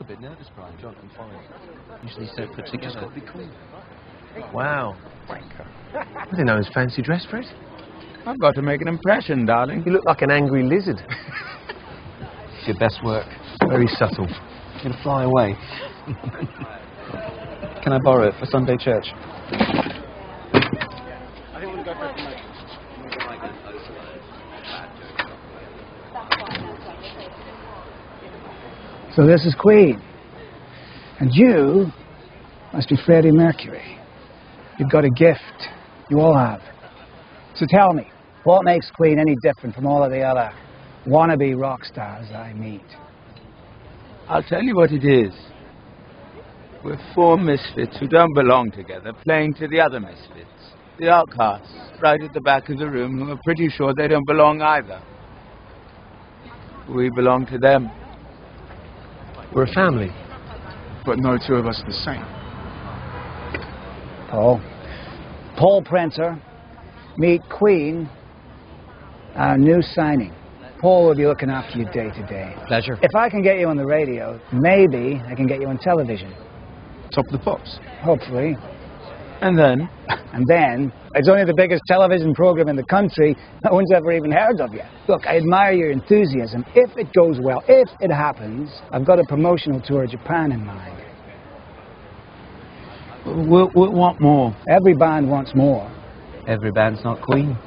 a bit nervous, Brian. John and fine. Usually so put together. Just got to be cool. Wow. I didn't know it was fancy dress for it. I've got to make an impression, darling. You look like an angry lizard. It's your best work. Very subtle. You're going to fly away. Can I borrow it for Sunday church? So this is Queen. And you must be Freddie Mercury. You've got a gift. You all have. So tell me, what makes Queen any different from all of the other wannabe rock stars I meet? I'll tell you what it is. We're four misfits who don't belong together, playing to the other misfits. The outcasts, right at the back of the room, who are pretty sure they don't belong either. We belong to them. We're a family. But no two of us are the same. Paul Printer, meet Queen, our new signing. Paul will be looking after you day to day. Pleasure. If I can get you on the radio, maybe I can get you on television. Top of the pops. Hopefully. And then? And then, it's only the biggest television program in the country. No one's ever even heard of you. Look, I admire your enthusiasm. If it goes well, if it happens, I've got a promotional tour to Japan in mind. We'll want more. Every band wants more. Every band's not Queen.